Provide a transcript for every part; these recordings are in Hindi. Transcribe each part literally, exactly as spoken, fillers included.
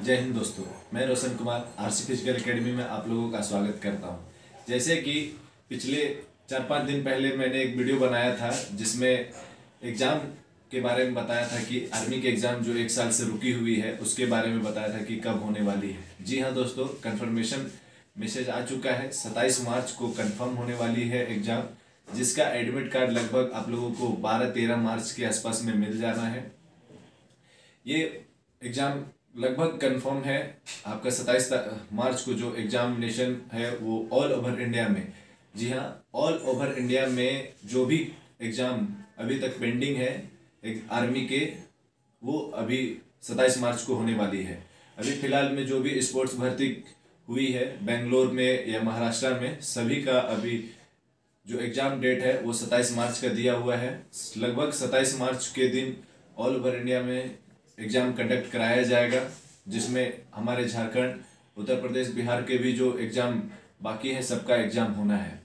जय हिंद दोस्तों, मैं Roshan Kumar RC physical academy में आप लोगों का स्वागत करता हूं। जैसे कि पिछले चार पाँच दिन पहले मैंने एक वीडियो बनाया था जिसमें एग्ज़ाम के बारे में बताया था कि आर्मी के एग्ज़ाम जो एक साल से रुकी हुई है उसके बारे में बताया था कि कब होने वाली है। जी हाँ दोस्तों, कंफर्मेशन मैसेज आ चुका है। सत्ताईस मार्च को कंफर्म होने वाली है एग्ज़ाम, जिसका एडमिट कार्ड लगभग आप लोगों को बारह तेरह मार्च के आसपास में मिल जाना है। ये एग्ज़ाम लगभग कंफर्म है। आपका सत्ताईस मार्च को जो एग्जामिनेशन है वो ऑल ओवर इंडिया में, जी हाँ, ऑल ओवर इंडिया में जो भी एग्ज़ाम अभी तक पेंडिंग है एक आर्मी के, वो अभी सत्ताईस मार्च को होने वाली है। अभी फ़िलहाल में जो भी स्पोर्ट्स भर्ती हुई है बेंगलोर में या महाराष्ट्र में, सभी का अभी जो एग्ज़ाम डेट है वो सत्ताईस मार्च का दिया हुआ है। लगभग सत्ताईस मार्च के दिन ऑल ओवर इंडिया में एग्ज़ाम कंडक्ट कराया जाएगा, जिसमें हमारे झारखंड, उत्तर प्रदेश, बिहार के भी जो एग्ज़ाम बाकी है सबका एग्ज़ाम होना है।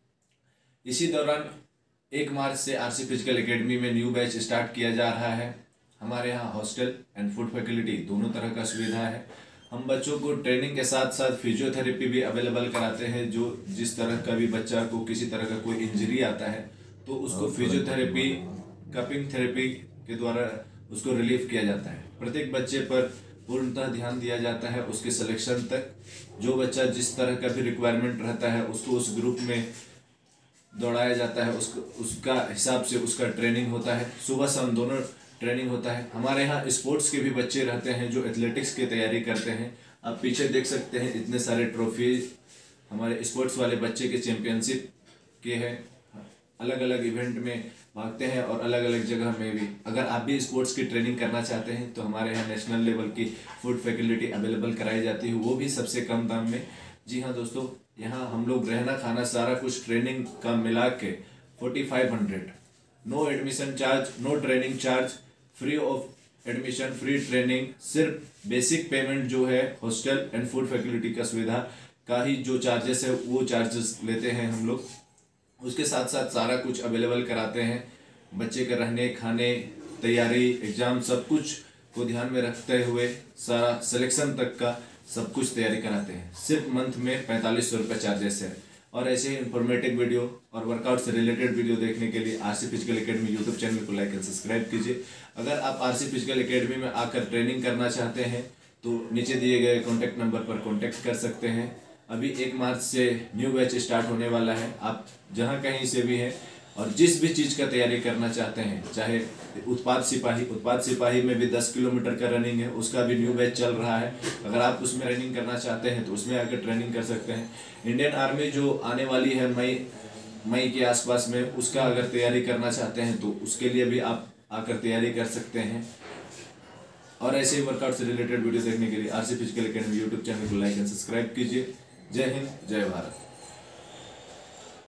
इसी दौरान एक मार्च से आरसी फिजिकल एकेडमी में न्यू बैच स्टार्ट किया जा रहा है। हमारे यहाँ हॉस्टल एंड फूड फैसिलिटी दोनों तरह का सुविधा है। हम बच्चों को ट्रेनिंग के साथ साथ फिजियोथेरेपी भी अवेलेबल कराते हैं। जो जिस तरह का भी बच्चा को किसी तरह का कोई इंजरी आता है तो उसको फिजियोथेरेपी, कपिंग थेरेपी के द्वारा उसको रिलीफ किया जाता है। प्रत्येक बच्चे पर पूर्णतः ध्यान दिया जाता है उसके सिलेक्शन तक। जो बच्चा जिस तरह का भी रिक्वायरमेंट रहता है उसको उस ग्रुप में दौड़ाया जाता है, उसको उसका हिसाब से उसका ट्रेनिंग होता है। सुबह शाम दोनों ट्रेनिंग होता है। हमारे यहाँ स्पोर्ट्स के भी बच्चे रहते हैं जो एथलेटिक्स की तैयारी करते हैं। आप पीछे देख सकते हैं इतने सारे ट्रॉफी हमारे स्पोर्ट्स वाले बच्चे के चैंपियनशिप के हैं। अलग अलग इवेंट में भागते हैं और अलग अलग जगह में भी। अगर आप भी स्पोर्ट्स की ट्रेनिंग करना चाहते हैं तो हमारे यहाँ नेशनल लेवल की फूड फैसिलिटी अवेलेबल कराई जाती है, वो भी सबसे कम दाम में। जी हाँ दोस्तों, यहाँ हम लोग रहना खाना सारा कुछ ट्रेनिंग का मिला के forty five hundred, no admission charge, no training charge, free of admission, free training. सिर्फ बेसिक पेमेंट जो है हॉस्टल एंड फूड फैसिलिटी का सुविधा का ही जो चार्जेस है वो चार्जेस लेते हैं हम लोग। उसके साथ साथ सारा कुछ अवेलेबल कराते हैं। बच्चे के रहने, खाने, तैयारी, एग्ज़ाम सब कुछ को ध्यान में रखते हुए सारा सिलेक्शन तक का सब कुछ तैयारी कराते हैं। सिर्फ मंथ में पैंतालीस सौ रुपये चार्जेस है। और ऐसे ही इंफॉर्मेटिव वीडियो और वर्कआउट से रिलेटेड वीडियो देखने के लिए RC physical academy YouTube channel को लाइक एंड सब्सक्राइब कीजिए। अगर आप आरसी फिजिकल एकेडमी में आकर ट्रेनिंग करना चाहते हैं तो नीचे दिए गए कॉन्टैक्ट नंबर पर कॉन्टैक्ट कर सकते हैं। अभी एक मार्च से न्यू बैच स्टार्ट होने वाला है। आप जहां कहीं से भी हैं और जिस भी चीज़ का तैयारी करना चाहते हैं, चाहे उत्पाद सिपाही, उत्पाद सिपाही में भी दस किलोमीटर का रनिंग है, उसका भी न्यू बैच चल रहा है। अगर आप उसमें रनिंग करना चाहते हैं तो उसमें आकर ट्रेनिंग कर सकते हैं। इंडियन आर्मी जो आने वाली है मई मई के आसपास में, उसका अगर तैयारी करना चाहते हैं तो उसके लिए भी आप आकर तैयारी कर सकते हैं। और ऐसे ही वर्कआउट से रिलेटेड वीडियो देखने के लिए RC physical academy YouTube channel को लाइक एंड सब्सक्राइब कीजिए। जय हिंद, जय भारत।